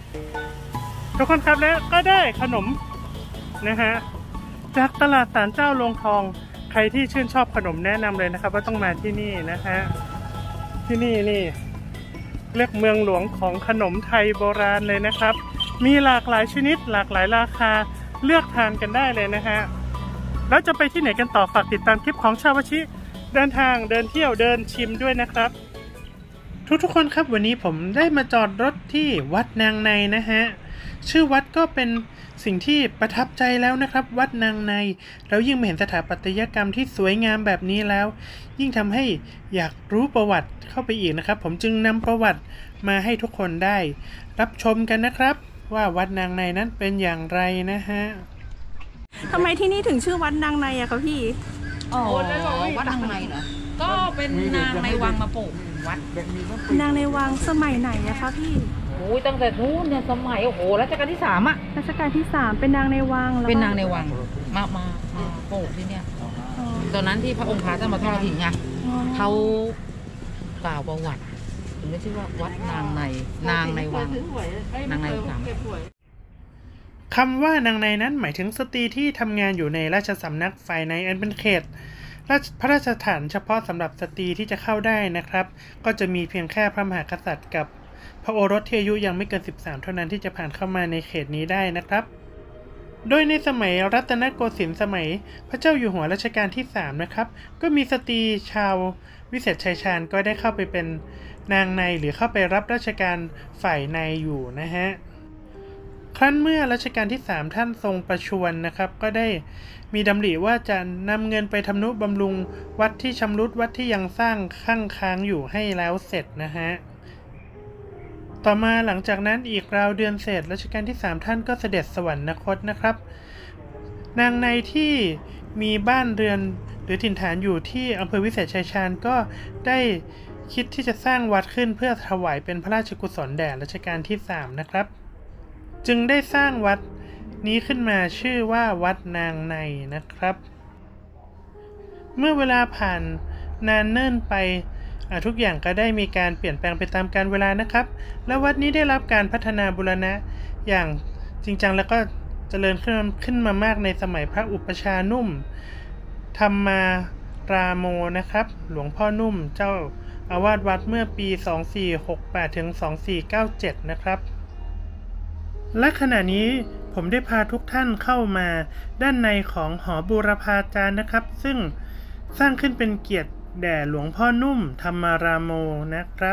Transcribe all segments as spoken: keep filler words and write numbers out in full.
ทุกคนครับแล้วก็ได้ขนมนะฮะจากตลาดศาลเจ้าโรงทองใครที่ชื่นชอบขนมแนะนำเลยนะครับว่าต้องมาที่นี่นะฮะที่นี่นี่เรียกเมืองหลวงของขนมไทยโบราณเลยนะครับมีหลากหลายชนิดหลากหลายราคาเลือกทานกันได้เลยนะฮะแล้วจะไปที่ไหนกันต่อฝากติดตามคลิปของชาวชิเดินทางเดินเที่ยวเดินชิมด้วยนะครับทุกๆคนครับวันนี้ผมได้มาจอดรถที่วัดนางในนะฮะชื่อวัดก็เป็นสิ่งที่ประทับใจแล้วนะครับวัดนางในแล้วยิ่งมาเห็นสถาปัตยกรรมที่สวยงามแบบนี้แล้วยิ่งทำให้อยากรู้ประวัติเข้าไปอีกนะครับผมจึงนำประวัติมาให้ทุกคนได้รับชมกันนะครับว่าวัดนางในนั้นเป็นอย่างไรนะฮะทำไมที่นี่ถึงชื่อวัดนางในอะคะพี่อ๋อวัดนางในเหรอก็เป็นนางในวังมาปลูกวัดนางในวังสมัยไหนอะคะพี่โอ้ยตั้งแต่นู้นเนี่ยสมัยโอ้โหรัชกาลที่สามอะรัชกาลที่สามเป็นนางในวังเป็นนางในวังมามามาปลูกที่เนี่ยตอนนั้นที่พระองค์พาท่านมาทอดกฐินไงเขากล่าวประวัติถึงได้ชื่อว่าวัดนางในนางในวังนางในสามคำว่านางในนั้นหมายถึงสตรีที่ทำงานอยู่ในราชสำนักฝ่ายในอันเป็นเขตพระราชฐานเฉพาะสำหรับสตรีที่จะเข้าได้นะครับก็จะมีเพียงแค่พระมหากษัตริย์กับพระโอรสที่อายุยังไม่เกินสิบสามเท่านั้นที่จะผ่านเข้ามาในเขตนี้ได้นะครับโดยในสมัยรัตนโกสินทร์สมัยพระเจ้าอยู่หัวรัชกาลที่สามนะครับก็มีสตรีชาววิเศษชัยชาญก็ได้เข้าไปเป็นนางในหรือเข้าไปรับราชการฝ่ายในอยู่นะฮะครั้นเมื่อรัชกาลที่สามท่านทรงประชวรนะครับก็ได้มีดำริว่าจะนำเงินไปทำนุบำรุงวัดที่ชำรุดวัดที่ยังสร้างข้างค้างอยู่ให้แล้วเสร็จนะฮะต่อมาหลังจากนั้นอีกราวเดือนเศษรัชกาลที่สามท่านก็เสด็จสวรรคตนะครับนางในที่มีบ้านเรือนหรือถิ่นฐานอยู่ที่อำเภอวิเศษชัยชาญก็ได้คิดที่จะสร้างวัดขึ้นเพื่อถวายเป็นพระราชกุศลแด่รัชกาลที่สามนะครับจึงได้สร้างวัดนี้ขึ้นมาชื่อว่าวัดนางในนะครับเมื่อเวลาผ่านนานเนิ่นไปทุกอย่างก็ได้มีการเปลี่ยนแปลงไปตามกาลเวลานะครับและวัดนี้ได้รับการพัฒนาบูรณะอย่างจริงจังแล้วก็เจริญขึ้นขึ้นมามากในสมัยพระอุปชานุ่มธรรมาราโมนะครับหลวงพ่อนุ่มเจ้าอาวาสวัดเมื่อปีสองสี่หกแปดถึงสองสี่เก้าเจ็ดนะครับและขณะนี้ผมได้พาทุกท่านเข้ามาด้านในของหอบูรพาจารย์นะครับซึ่งสร้างขึ้นเป็นเกียรติแด่หลวงพ่อนุ่มธรรมารามโมนะครับ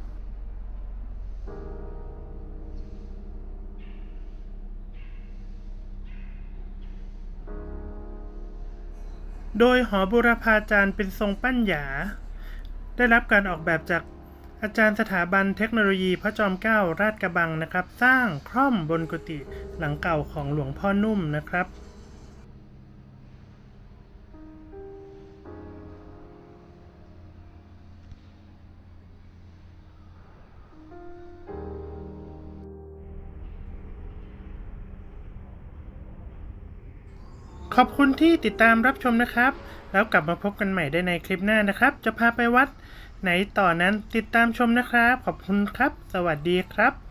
โดยหอบูรพาจารย์เป็นทรงปั้นหยาได้รับการออกแบบจากอาจารย์สถาบันเทคโนโลยีพระจอมเกล้าราชกระบังนะครับสร้างคร่อมบนกุฏิหลังเก่าของหลวงพ่อนุ่มนะครับขอบคุณที่ติดตามรับชมนะครับแล้วกลับมาพบกันใหม่ได้ในคลิปหน้านะครับจะพาไปวัดไหนต่อนั้นติดตามชมนะครับขอบคุณครับสวัสดีครับ